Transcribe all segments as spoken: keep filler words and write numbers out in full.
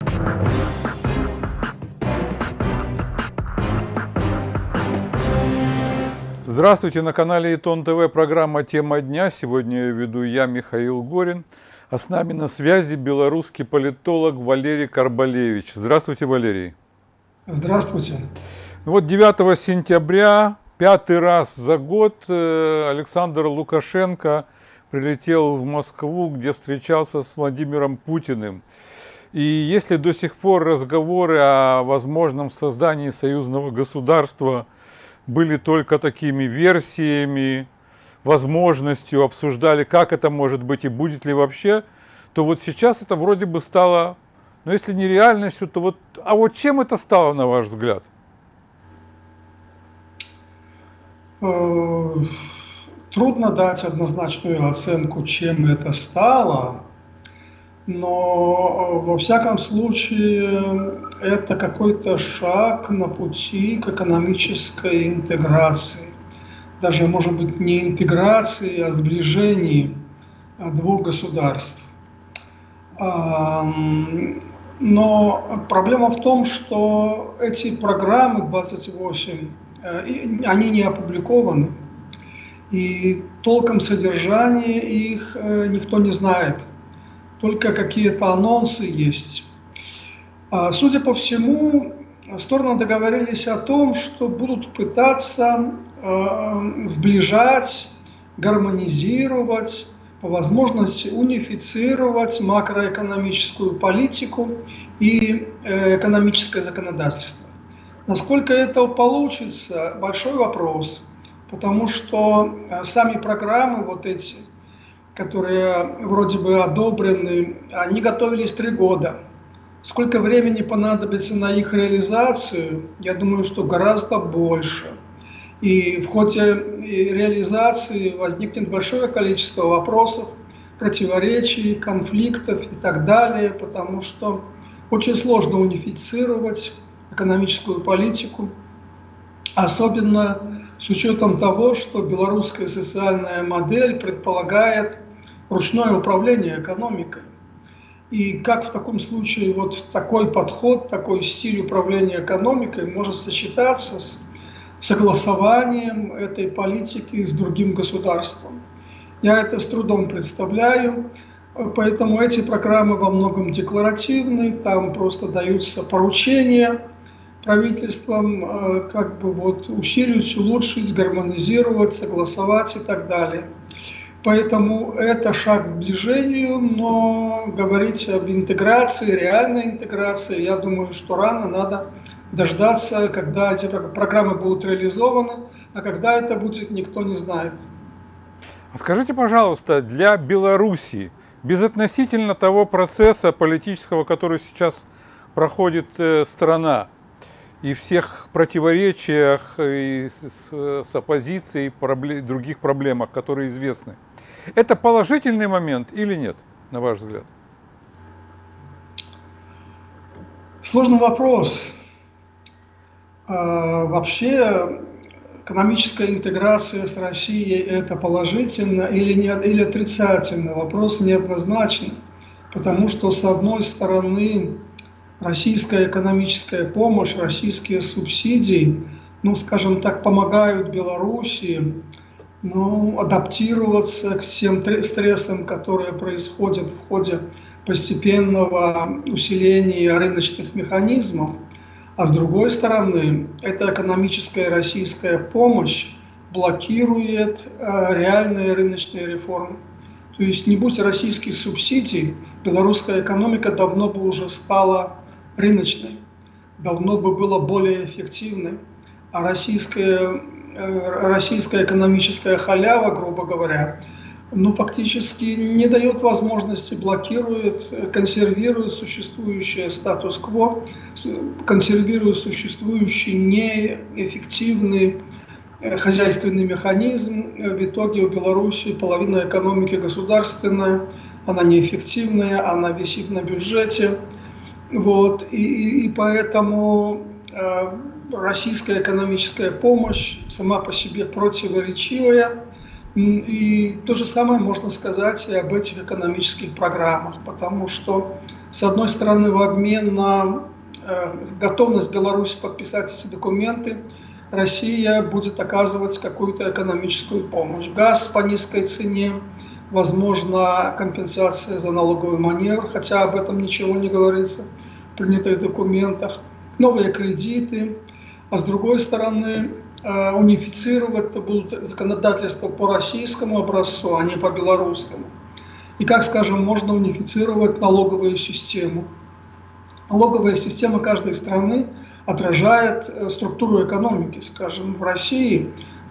Здравствуйте, на канале Итон ТВ программа «Тема дня». Сегодня ее веду я, Михаил Горин, а с нами на связи белорусский политолог Валерий Карбалевич. Здравствуйте, Валерий. Здравствуйте. Ну вот девятого сентября, пятый раз за год, Александр Лукашенко прилетел в Москву, где встречался с Владимиром Путиным. И если до сих пор разговоры о возможном создании союзного государства были только такими версиями, возможностью, обсуждали, как это может быть и будет ли вообще, то вот сейчас это вроде бы стало, ну если не реальностью, то вот, а вот чем это стало, на ваш взгляд? Трудно дать однозначную оценку, чем это стало, но во всяком случае это какой-то шаг на пути к экономической интеграции. Даже, может быть, не интеграции, а сближении двух государств. Но проблема в том, что эти программы двадцать восемь, они не опубликованы, и толком содержание их никто не знает. Только какие-то анонсы есть. Судя по всему, стороны договорились о том, что будут пытаться сближать, гармонизировать, по возможности унифицировать макроэкономическую политику и экономическое законодательство. Насколько это получится, большой вопрос, потому что сами программы вот эти, которые вроде бы одобрены, они готовились три года. Сколько времени понадобится на их реализацию, я думаю, что гораздо больше. И в ходе реализации возникнет большое количество вопросов, противоречий, конфликтов и так далее, потому что очень сложно унифицировать экономическую политику, особенно с учетом того, что белорусская социальная модель предполагает ручное управление экономикой. И как в таком случае вот такой подход, такой стиль управления экономикой может сочетаться с согласованием этой политики с другим государством? Я это с трудом представляю, поэтому эти программы во многом декларативны, там просто даются поручения правительством, как бы вот усилить, улучшить, гармонизировать, согласовать и так далее. Поэтому это шаг к сближению, но говорить об интеграции, реальной интеграции, я думаю, что рано, надо дождаться, когда эти программы будут реализованы, а когда это будет, никто не знает. Скажите, пожалуйста, для Беларуси, безотносительно того процесса политического, который сейчас проходит страна, и всех противоречиях и с, с оппозицией, проблем, других проблемах, которые известны. Это положительный момент или нет, на ваш взгляд? Сложный вопрос. А, вообще экономическая интеграция с Россией – это положительно или, не, или отрицательно? Вопрос неоднозначный, потому что, с одной стороны, российская экономическая помощь, российские субсидии, ну, скажем так, помогают Беларуси, ну, адаптироваться к всем стрессам, которые происходят в ходе постепенного усиления рыночных механизмов. А с другой стороны, эта экономическая российская помощь блокирует э, реальные рыночные реформы. То есть, не будь российских субсидий, белорусская экономика давно бы уже стала рыночной, давно бы была более эффективной, а российская, э, российская экономическая халява, грубо говоря, ну, фактически не дает возможности, блокирует, консервирует существующее статус-кво, консервирует существующий неэффективный хозяйственный механизм. В итоге у Беларуси половина экономики государственная, она неэффективная, она висит на бюджете. Вот, и, и поэтому э, российская экономическая помощь сама по себе противоречивая. И то же самое можно сказать и об этих экономических программах, потому что С одной стороны, в обмен на готовность Беларуси подписать эти документы, Россия будет оказывать какую-то экономическую помощь. Газ по низкой цене, возможно, компенсация за налоговый маневр, хотя об этом ничего не говорится в принятых документах, новые кредиты, а с другой стороны, унифицировать будут законодательство по российскому образцу, а не по белорусскому. И как, скажем, можно унифицировать налоговую систему. Налоговая система каждой страны отражает структуру экономики. Скажем, в России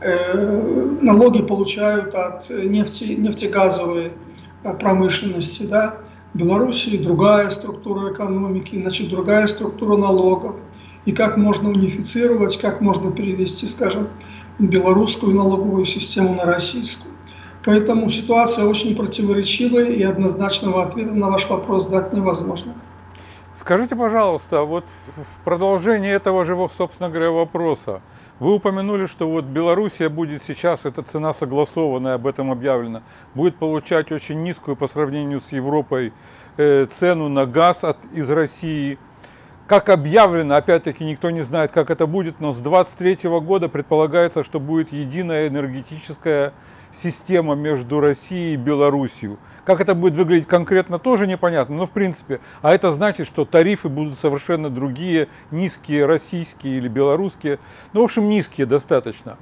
э, налоги получают от нефти, нефтегазовой промышленности, да? В Белоруссии другая структура экономики, значит, другая структура налогов. И как можно унифицировать, как можно перевести, скажем, белорусскую налоговую систему на российскую. Поэтому ситуация очень противоречивая, и однозначного ответа на ваш вопрос дать невозможно. Скажите, пожалуйста, вот в продолжении этого же, собственно говоря, вопроса, вы упомянули, что вот Белоруссия будет сейчас, эта цена согласованная, об этом объявлено, будет получать очень низкую по сравнению с Европой э, цену на газ от, из России. Как объявлено, опять-таки никто не знает, как это будет, но с две тысячи двадцать третьего года предполагается, что будет единая энергетическая система между Россией и Белоруссией. Как это будет выглядеть конкретно, тоже непонятно, но в принципе. А это значит, что тарифы будут совершенно другие, низкие, российские или белорусские. Ну, в общем, низкие достаточно.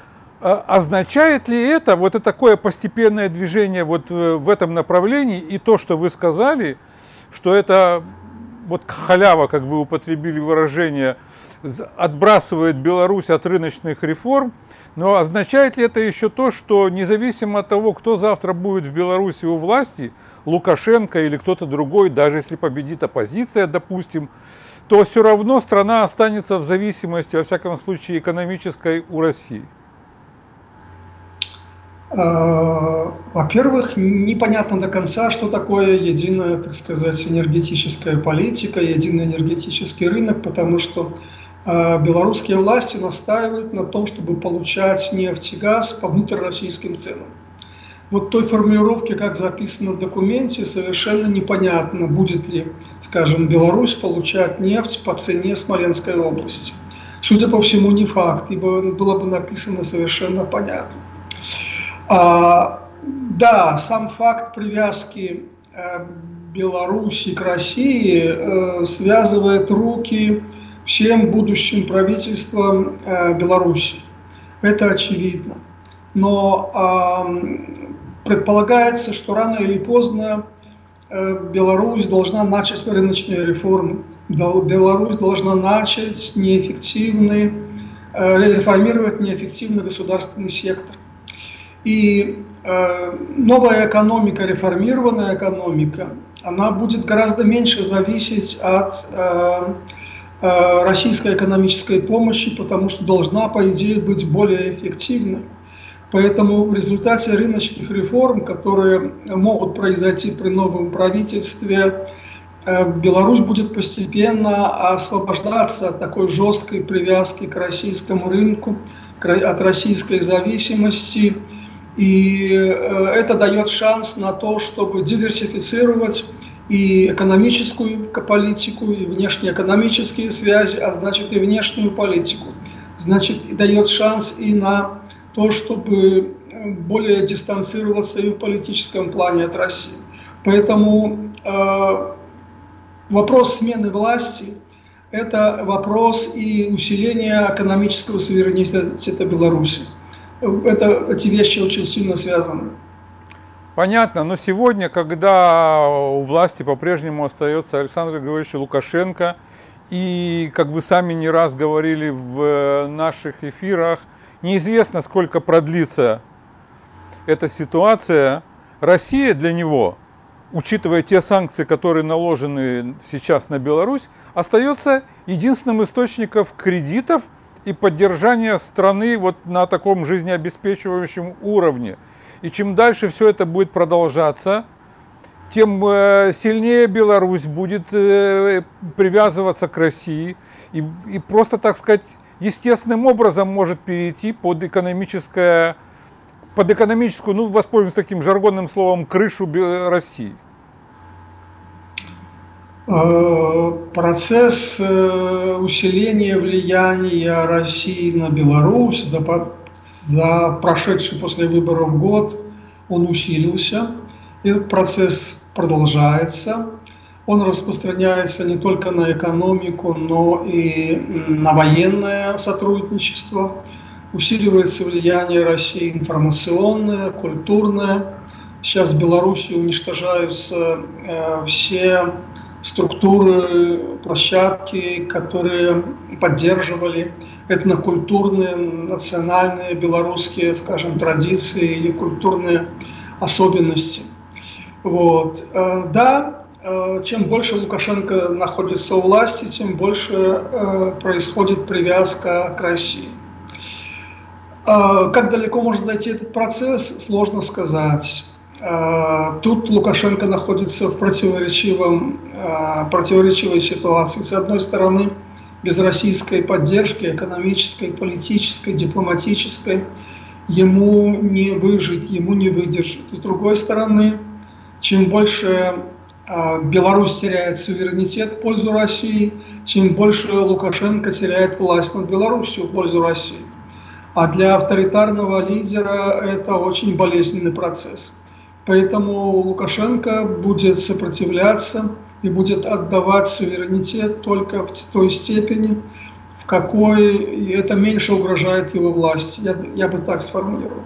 А означает ли это, вот это такое постепенное движение вот в этом направлении, и то, что вы сказали, что это вот халява, как вы употребили выражение, отбрасывает Беларусь от рыночных реформ, но означает ли это еще то, что независимо от того, кто завтра будет в Беларуси у власти, Лукашенко или кто-то другой, даже если победит оппозиция, допустим, то все равно страна останется в зависимости, во всяком случае, экономической у России? Во-первых, непонятно до конца, что такое единая, так сказать, энергетическая политика, единый энергетический рынок, потому что белорусские власти настаивают на том, чтобы получать нефть и газ по внутрироссийским ценам. Вот той формулировки, как записано в документе, совершенно непонятно, будет ли, скажем, Беларусь получать нефть по цене Смоленской области. Судя по всему, не факт, ибо было бы написано совершенно понятно. А, да, сам факт привязки э, Беларуси к России э, связывает руки всем будущим правительствам э, Беларуси. Это очевидно. Но э, предполагается, что рано или поздно э, Беларусь должна начать рыночные реформы. Беларусь должна начать неэффективный, э, реформировать неэффективный государственный сектор. И э, новая экономика, реформированная экономика, она будет гораздо меньше зависеть от э, э, российской экономической помощи, потому что должна, по идее, быть более эффективной. Поэтому в результате рыночных реформ, которые могут произойти при новом правительстве, э, Беларусь будет постепенно освобождаться от такой жесткой привязки к российскому рынку, к, от российской зависимости. И это дает шанс на то, чтобы диверсифицировать и экономическую политику, и внешнеэкономические связи, а значит и внешнюю политику. Значит, дает шанс и на то, чтобы более дистанцироваться и в политическом плане от России. Поэтому э, вопрос смены власти – это вопрос и усиления экономического суверенитета Беларуси. Это, эти вещи очень сильно связаны. Понятно, но сегодня, когда у власти по-прежнему остается Александр Григорьевич Лукашенко, и, как вы сами не раз говорили в наших эфирах, неизвестно, сколько продлится эта ситуация, Россия для него, учитывая те санкции, которые наложены сейчас на Беларусь, остается единственным источником кредитов и поддержания страны вот на таком жизнеобеспечивающем уровне. И чем дальше все это будет продолжаться, тем сильнее Беларусь будет привязываться к России и, и просто, так сказать, естественным образом может перейти под экономическое, под экономическую, ну, воспользуемся таким жаргонным словом, крышу России. Процесс усиления влияния России на Беларусь за, за прошедший после выборов год, он усилился. Этот процесс продолжается. Он распространяется не только на экономику, но и на военное сотрудничество. Усиливается влияние России информационное, культурное. Сейчас в Беларуси уничтожаются э, все структуры, площадки, которые поддерживали этнокультурные, национальные белорусские, скажем, традиции или культурные особенности. Вот. Э, да, чем больше Лукашенко находится у власти, тем больше э, происходит привязка к России. Э, как далеко может зайти этот процесс, сложно сказать. Э, тут Лукашенко находится в противоречивом, э, противоречивой ситуации. С одной стороны, без российской поддержки, экономической, политической, дипломатической, ему не выжить, ему не выдержать. С другой стороны, чем больше Беларусь теряет суверенитет в пользу России, тем больше Лукашенко теряет власть над Беларусью в пользу России. А для авторитарного лидера это очень болезненный процесс. Поэтому Лукашенко будет сопротивляться и будет отдавать суверенитет только в той степени, в какой это меньше угрожает его власти. Я, я бы так сформулировал.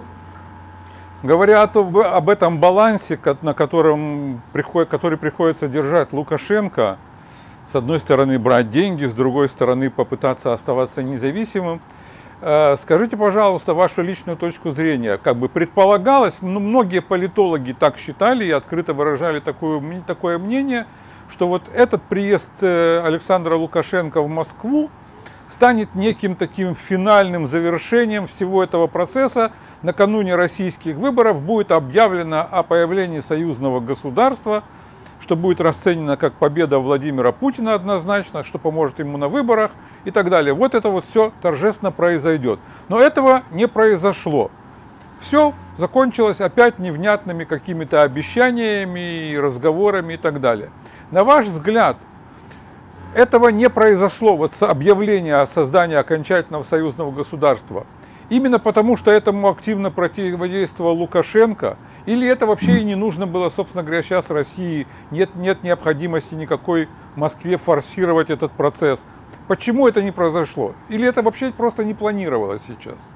Говоря об этом балансе, на котором, который приходится держать Лукашенко, с одной стороны брать деньги, с другой стороны попытаться оставаться независимым, скажите, пожалуйста, вашу личную точку зрения. Как бы предполагалось, ну, многие политологи так считали и открыто выражали такое, такое мнение, что вот этот приезд Александра Лукашенко в Москву станет неким таким финальным завершением всего этого процесса. Накануне российских выборов будет объявлено о появлении союзного государства, что будет расценено как победа Владимира Путина однозначно, что поможет ему на выборах и так далее. Вот это вот все торжественно произойдет. Но этого не произошло. Все закончилось опять невнятными какими-то обещаниями, разговорами и так далее. На ваш взгляд, этого не произошло, вот объявление о создании окончательного союзного государства, именно потому, что этому активно противодействовал Лукашенко, или это вообще и не нужно было, собственно говоря, сейчас России, нет, нет необходимости никакой Москве форсировать этот процесс. Почему это не произошло? Или это вообще просто не планировалось сейчас?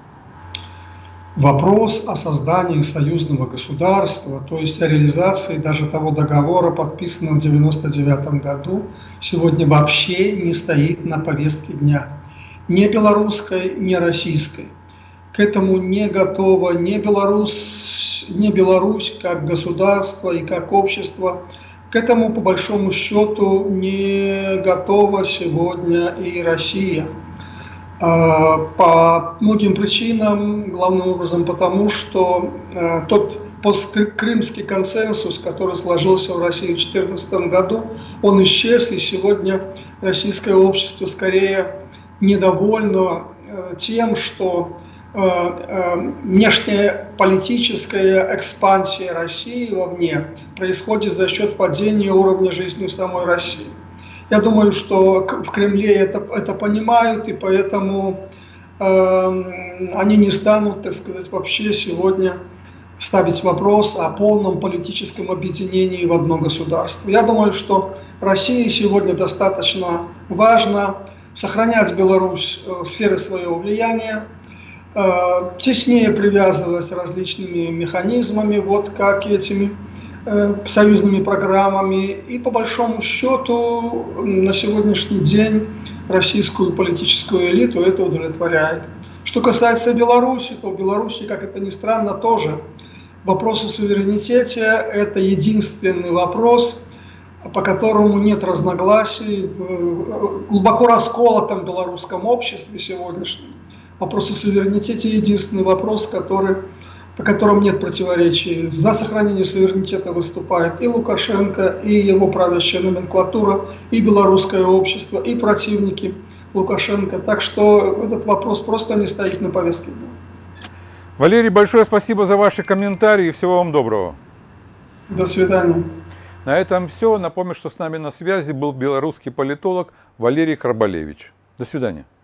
Вопрос о создании союзного государства, то есть о реализации даже того договора, подписанного в девяносто девятом году, сегодня вообще не стоит на повестке дня. Ни белорусской, ни российской. К этому не готова ни Беларусь, ни Беларусь как государство и как общество. К этому, по большому счету, не готова сегодня и Россия. По многим причинам, главным образом потому, что тот посткрымский консенсус, который сложился в России в две тысячи четырнадцатом году, он исчез, и сегодня российское общество скорее недовольно тем, что внешняя политическая экспансия России вовне происходит за счет падения уровня жизни в самой России. Я думаю, что в Кремле это, это понимают, и поэтому э, они не станут, так сказать, вообще сегодня ставить вопрос о полном политическом объединении в одно государство. Я думаю, что России сегодня достаточно важно сохранять Беларусь в сфере своего влияния, э, теснее привязывать различными механизмами, вот как этими союзными программами, и по большому счету на сегодняшний день российскую политическую элиту это удовлетворяет. Что касается Беларуси, то в Беларуси, как это ни странно, тоже вопрос о суверенитете – это единственный вопрос, по которому нет разногласий в глубоко расколотом белорусском обществе сегодняшнем. Вопрос о суверенитете – единственный вопрос, который по которым нет противоречий. За сохранение суверенитета выступает и Лукашенко, и его правящая номенклатура, и белорусское общество, и противники Лукашенко. Так что этот вопрос просто не стоит на повестке дня. Валерий, большое спасибо за ваши комментарии. Всего вам доброго. До свидания. На этом все. Напомню, что с нами на связи был белорусский политолог Валерий Карбалевич. До свидания.